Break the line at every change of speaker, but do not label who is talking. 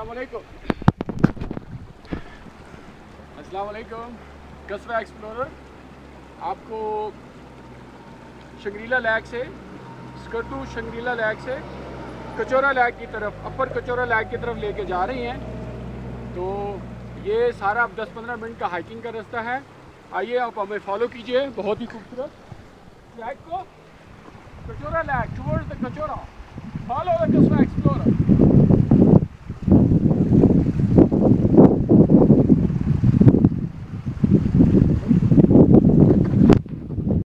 अस्सलामुअलैकुम कस्बा एक्सप्लोरर आपको शंग्रीला लैक से स्कर्दू शंग्रीला लैक से कचौरा लैक की तरफ अपर कचौरा लैक की तरफ लेके जा रही हैं। तो ये सारा अब 10-15 मिनट का हाइकिंग का रास्ता है। आइए आप हमें फॉलो कीजिए बहुत ही खूबसूरत लैक को, Kachaura lake towards the Kachaura. Follow the Kasba explorer.